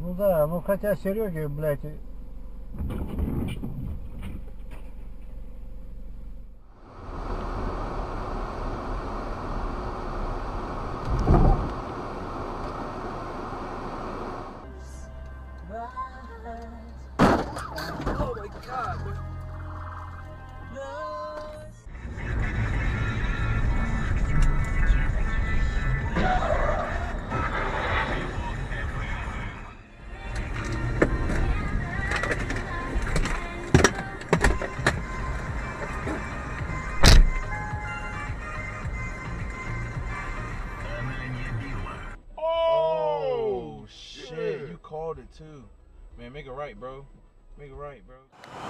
Ну да, ну хотя Сереге, блядь... Oh my God. Oh shit, you called it too. Man, make it right, bro. Make it right, bro.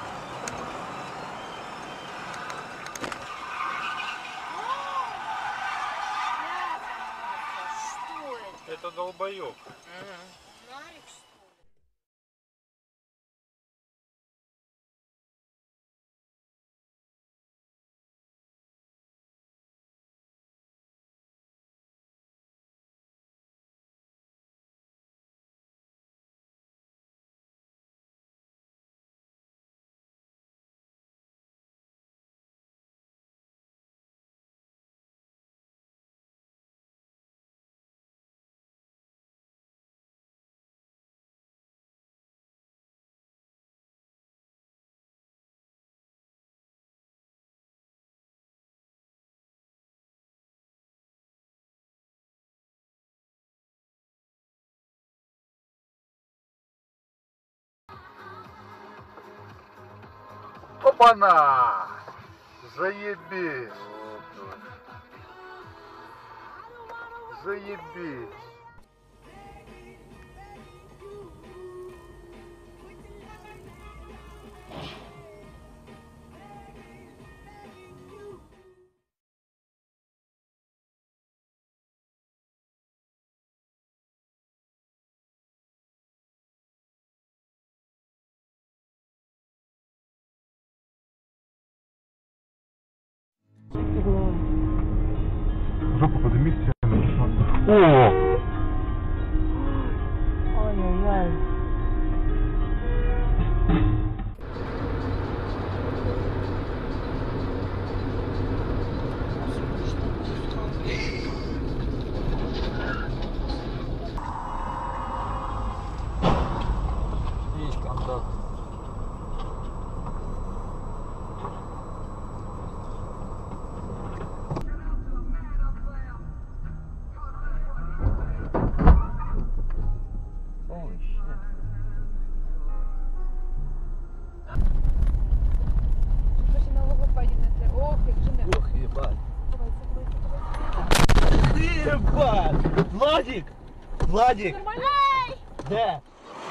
Это долбоёб. Опа-на! Заебись! Заебись! Жопу подними стену. О! Ой-ой-ой. Есть контакт. Holy shit. Слушай, на лугу пойдем на это. Ох, как же на... Ох, ебать. Давай. Ебать! Владик! Владик! Нормально? Да.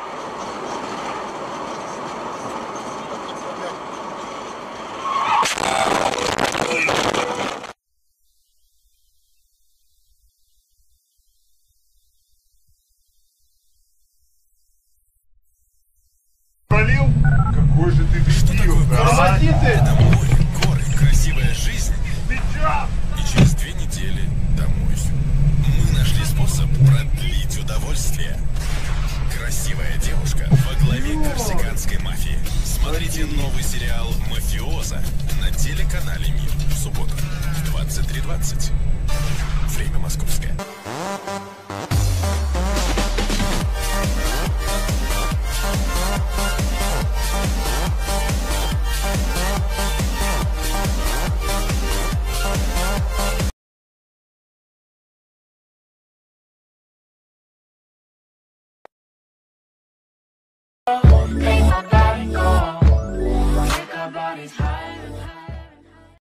Полил? Какой же ты дебил, да? Домой, горы, красивая жизнь. Ты чё? И через 2 недели домой. Мы нашли способ продлить удовольствие. Красивая девушка во главе корсиканской мафии. Смотрите новый сериал «Мафиоза» на телеканале «Мир» в субботу в 23:20. Время московское.